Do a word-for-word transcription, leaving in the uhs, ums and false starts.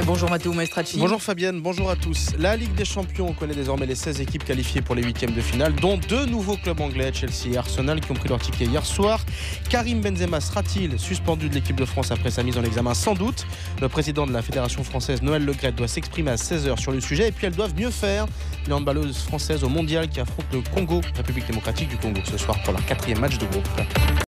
Bonjour Matteo Maestracci. Bonjour Fabienne, bonjour à tous. La Ligue des Champions connaît désormais les seize équipes qualifiées pour les huitièmes de finale, dont deux nouveaux clubs anglais, Chelsea et Arsenal, qui ont pris leur ticket hier soir. Karim Benzema sera-t-il suspendu de l'équipe de France après sa mise en examen? Sans doute. Le président de la Fédération française, Noël Le Graët, doit s'exprimer à seize heures sur le sujet. Et puis elles doivent mieux faire. Les handballeuses françaises au mondial qui affrontent le Congo, République démocratique du Congo, ce soir pour leur quatrième match de groupe.